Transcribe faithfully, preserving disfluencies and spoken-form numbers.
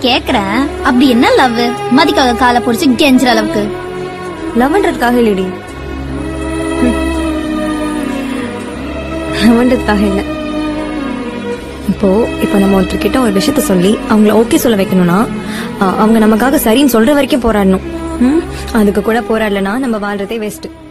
கேக்குறேன். அப்படி என்ன லவ்? மதிக்காக காலை புடிச்சு கெஞ்சுற அளவுக்கு லவ்ன்றதுக்காக இல்லடி, லவ்ன்றதுக்காக இல்ல. இப்போ இப்போ நம்ம ஒருத்தர்கிட்ட ஒரு விஷயத்த சொல்லி அவங்கள ஓகே சொல்ல வைக்கணும்னா அவங்க நமக்காக சரின்னு சொல்ற வரைக்கும் போராடணும். அதுக்கு கூட போராடலன்னா நம்ம வாழ்றதே வேஸ்ட்.